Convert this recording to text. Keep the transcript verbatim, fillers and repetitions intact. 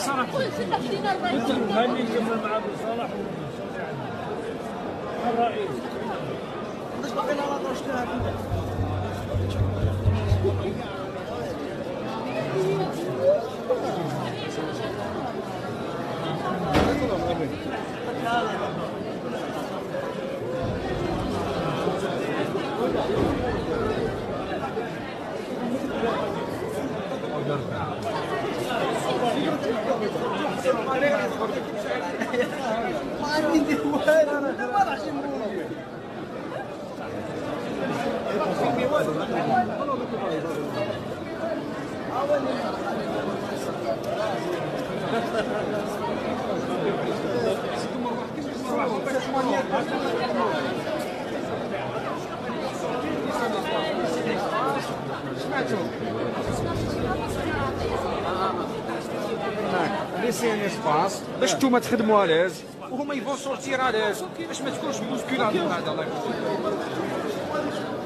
صراحه خلي نكمل مع ابو صالح الرئيس. باش باقي لا لاطوش لها ما عندي ندير والو ما راحش نقول ليسي ان اسباس باش نتوما تخدموا الاز وهما يفون سورتير الاز باش ما تكونش مشكله هذا الله يكون